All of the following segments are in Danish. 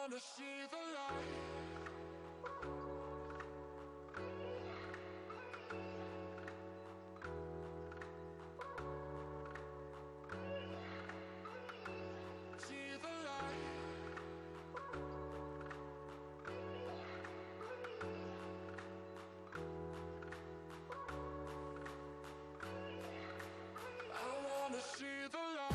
wanna see the light. See the light. I wanna see the light.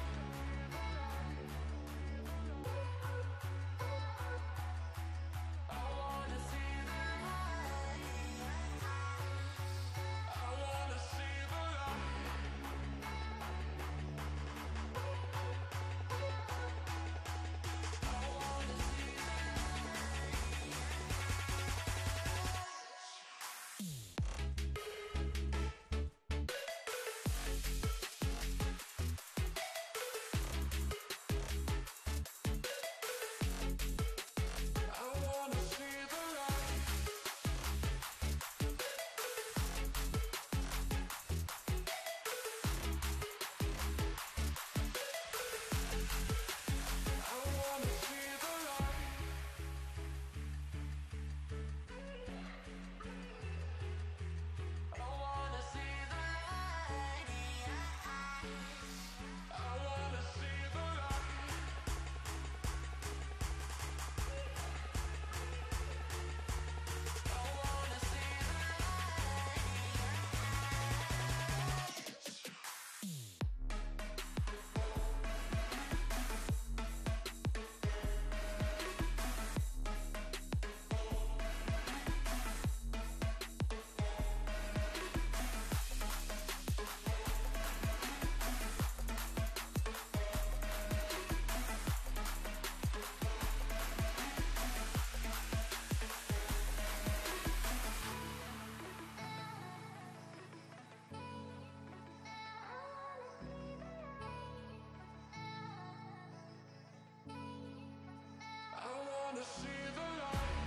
I wanna see the light.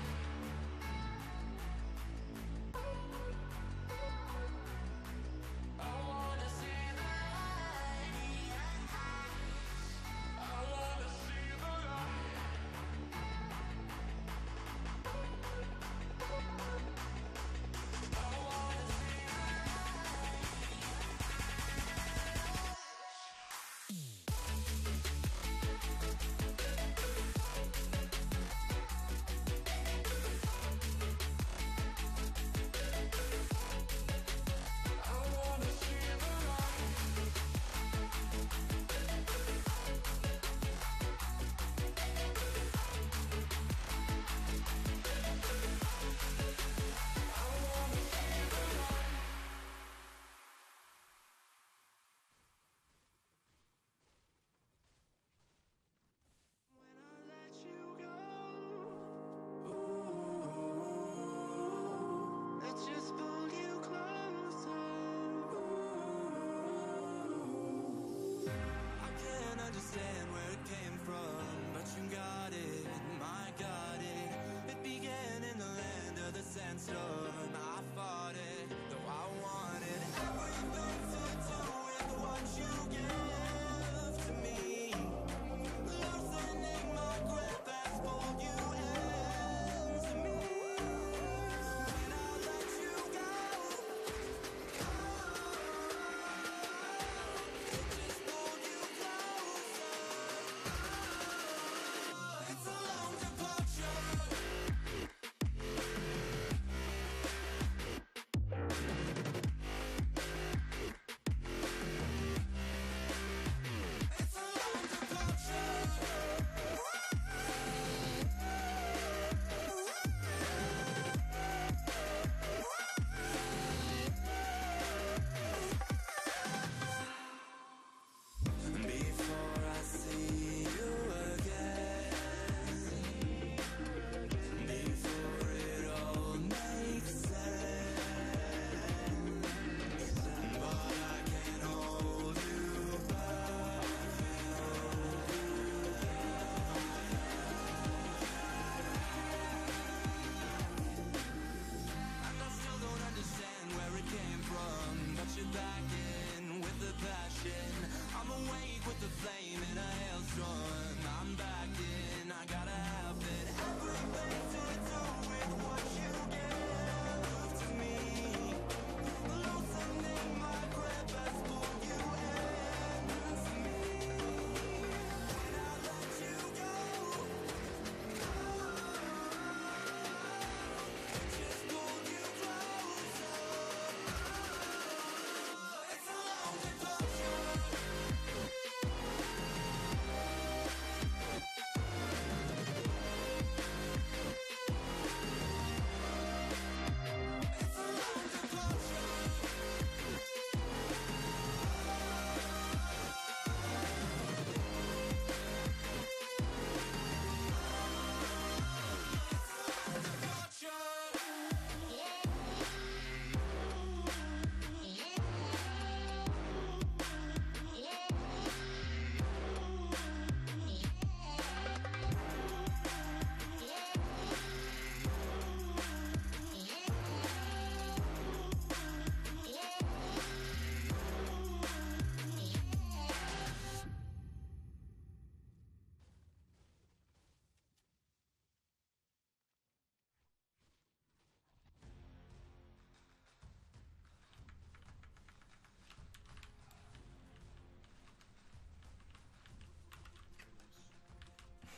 I wanna see the light. I wanna see the light. I wanna see the light.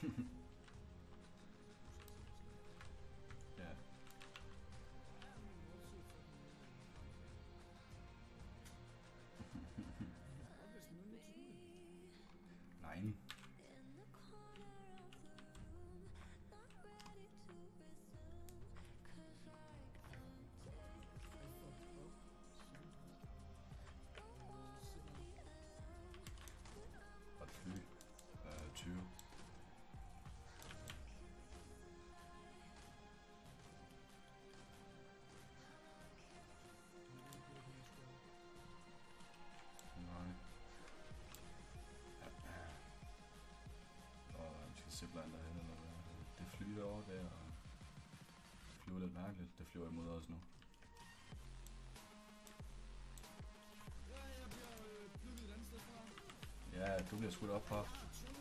Ja. Nej. Og fly. 20. Nej. Vi skal simpelthen derhen eller hvad. Det flyver over der, og det flyver lidt mærkeligt. Det flyver imod os nu. Ja, du bliver skudt op fra.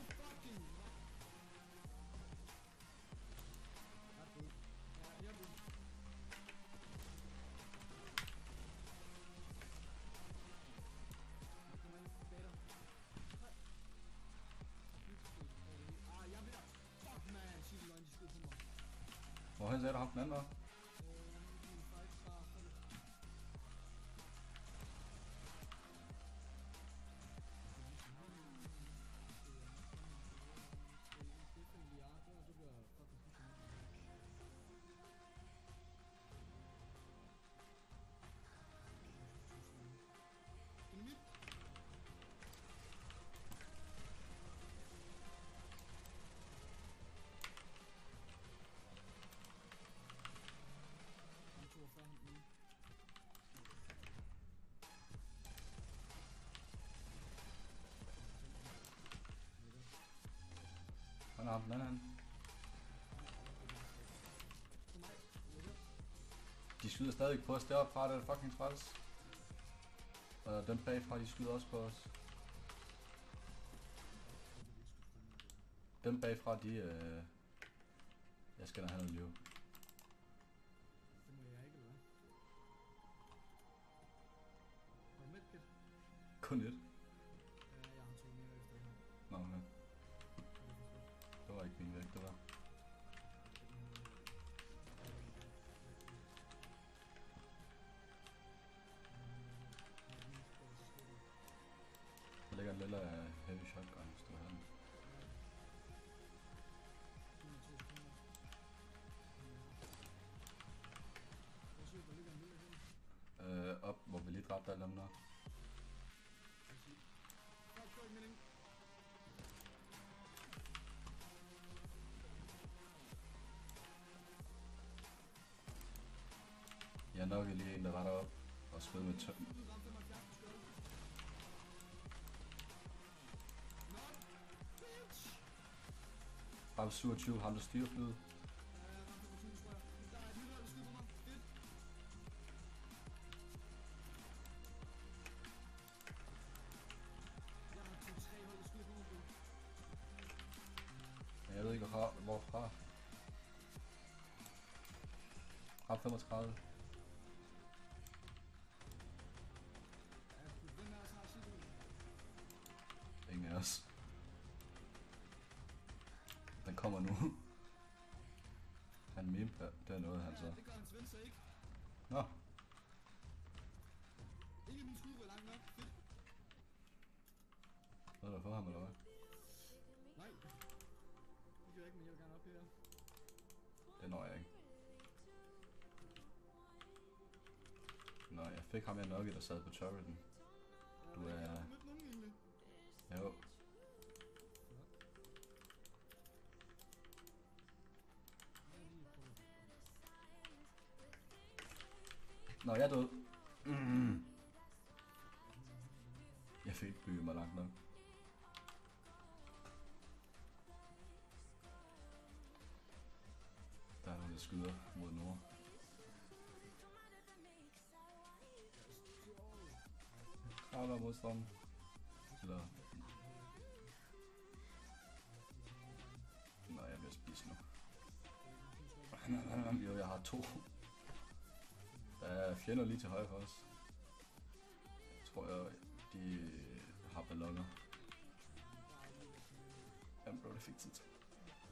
Hvorhen sagde du ham den anden var? Han har den anden. De skyder stadig på os deroppe fra, det er fucking træls. Og dem bagfra, de skyder også på os. Dem bagfra, de jeg skal da have noget liv. Det må jeg ikke, eller hvad? Og medkit? Kun et. Ja, jeg har 2 mere efter her. Nå, okay. Det var ikke min vægt, det var. Der ligger en lille heavy shotgun, hvis du har den. Op, hvor vi lige dræbte alle dem der. Jeg nok lige en, der var deroppe og skød med tøm. Ham 27, ham der styrer flyet. Jeg ved ikke hvorfra. Rap 35. Ingen af os. Den kommer nu. Han meme, det er noget han så. Det gør han Svend så ikke. Nå. Ikke min skud var langt nok. Fedt. Noget der for ham eller hvad? Nej. Det gør jeg ikke, men jeg vil gerne op her. Det når jeg ikke. Nå, jeg fik ham jeg nok der sad på turreten. Du er... Jeg har mødt nogen egentlig. Jo. Nå, jeg er død. Jeg fik ikke bygget mig langt nok. Der er nogen, der skyder mod nord. Kravler mod strømmen. Eller... Nå, jeg vil spise nu. Jo, jeg har 2. Der er fjender lige til højre for os. Jeg tror jeg, de har balloner. Jamen bro, det fik tid til.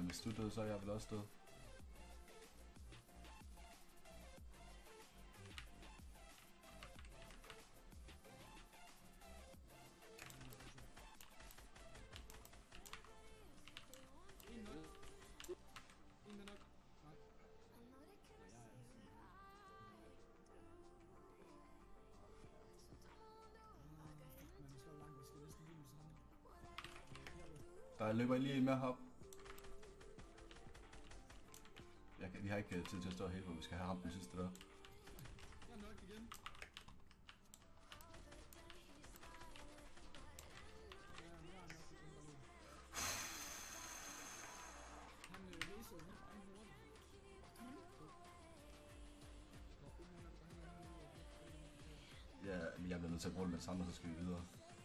hvis du døde, så er jeg vel også død. En nok. En er nok. Nej. Man slår langt, vi skal næsten lige med sammen. Der løber lige en mere hop. Vi har ikke tid til at stå helt på, vi skal have ramt den sidste der. Jeg er nok igen. Ja, men jeg er nok igen. Han læser jo helt hurtigt. Ja, jeg bliver nødt til at bruge det med det samme, så skal vi videre.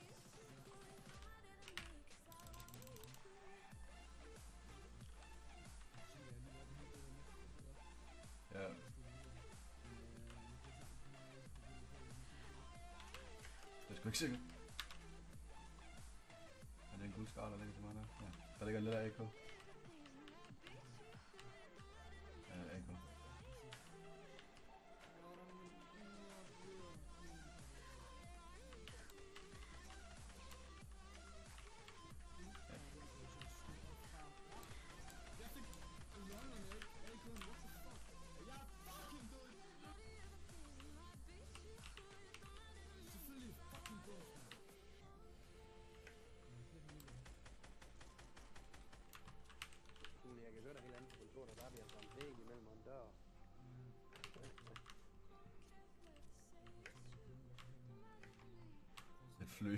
Ja. Det er sgu ikke sikkert. Er det en guldskar, der ligger til mig der? Ja. Der ligger en lille AK. Ja, AK. Jeg kan høre dig helt andet på kontoret, der bare bliver sådan en væg imellem og en dør. Et fly.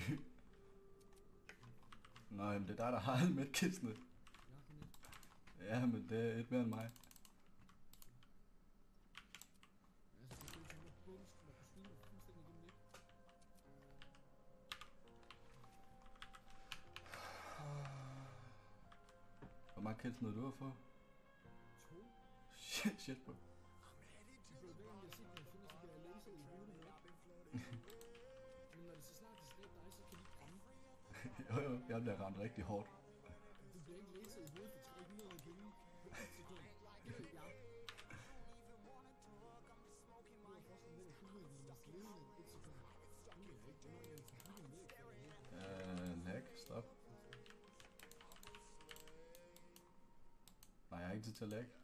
Nej, men det er dig, der har alle medkistene. Ja, men det er et mere end mig. Hvor mange kills nåede du at få? 2. Shit bro. Hver gang jeg ser, at jeg finder, så bliver jeg laser i hovedet med. Men når det så snart det slet dig, så kan de ikke ramme. Jo, jeg bliver ramt rigtig hårdt. Du bliver ikke laser i hovedet for 300 penge på 1 sekund. Ja. Nu er først en væk af kuglen, men hvis levende 1 sekund. Nu er jeg ikke, det er nok en kuglen væk for det. Lag, stop. Nej, jeg har ikke tid til at lag.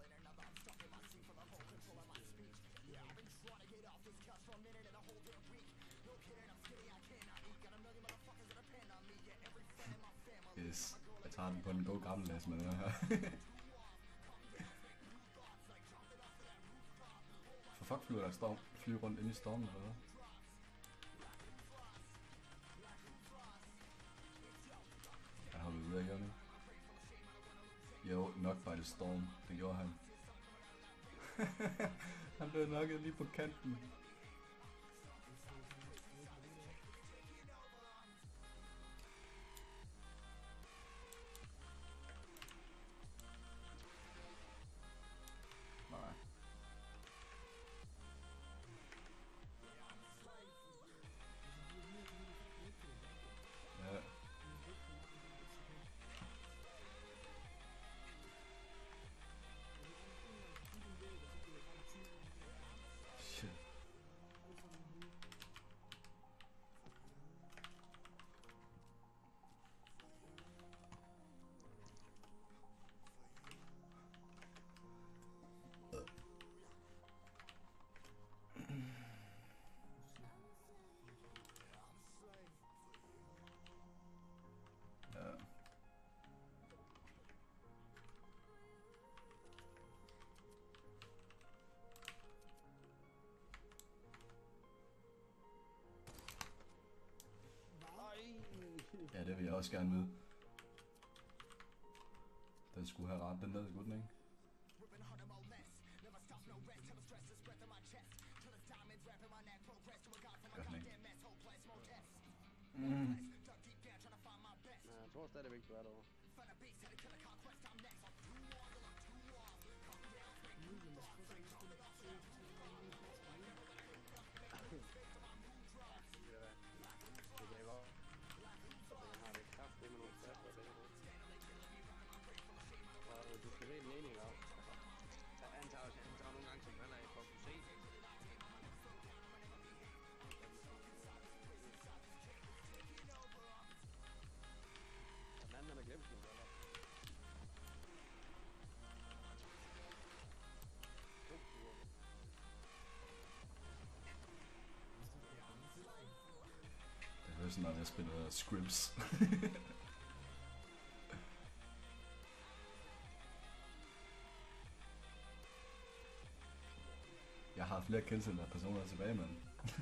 Yes, jeg tager den på den gode gammeldags med det her. For fuck flyver der storm, flyver rundt inde i stormen eller hvad? Han hoppede ud af hjørnet. Jo, nok by the storm. Det gjorde han. Han blev nokket lige på kanten. Nej. Ja. Shit. Ja. Ja, det vil jeg også gerne vide. Den skulle have ramt den ned, skulle den ikke? Gør den ikke. Nej, jeg tror stadigvæk, du er derovre. Det kan godt. Så han har det kraft, det med nogle kræfter, det er kan se den ene i dag. Han tager nogle gange, som han er for at kunne se. Den anden, han har glemt nogle briller. Det hører sådan, når jeg spiller Scripps. Jeg har flere kills end der personer tilbage, mand.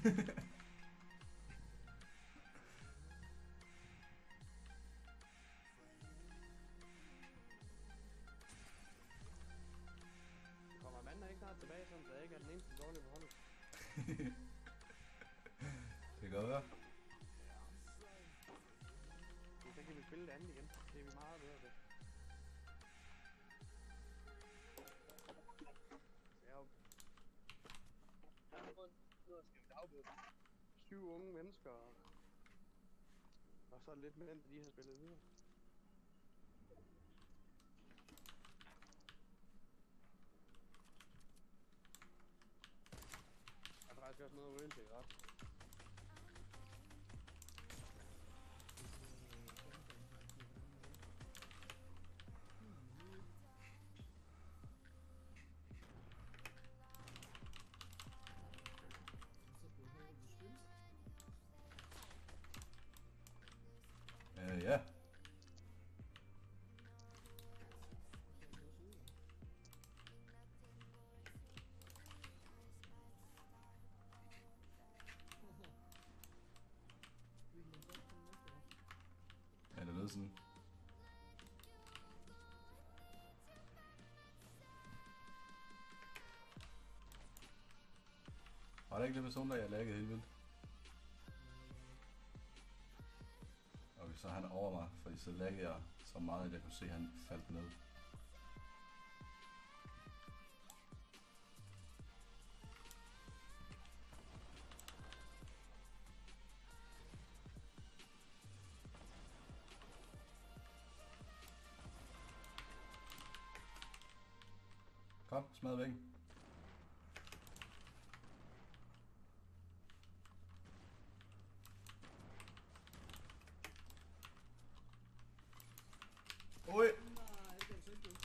Kommer manden ikke snart tilbage, sådan, så jeg ikke er den eneste dårlige på holdet? Det kan godt være. Så kan vi spille det andet igen. Det er vi meget bedre til. Nu skal vi dagbøde 7 unge mennesker, og så lidt mænd, de har spillet videre. Der er faktisk også noget at ryge til, ret? Ja. Ja, det lyder sådan. Var det ikke det person, der jeg laggede helt vildt? Okay, så er han over mig, fordi så laggede jeg så meget, at jeg kunne se, at han faldt ned. Kom, smad væk. Oj! Nej, det kan jeg ikke.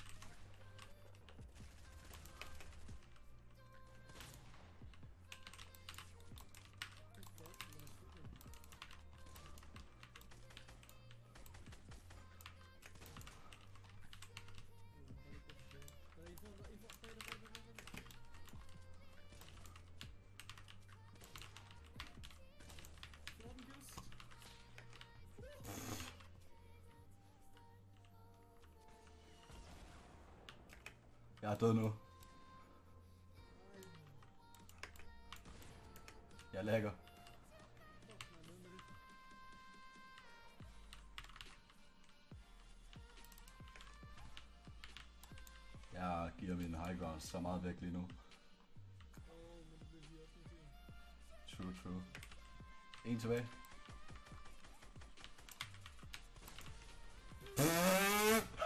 Jeg er død nu. Jeg lagger. Jeg giver min high ground så meget væk lige nu. True. En tilbage.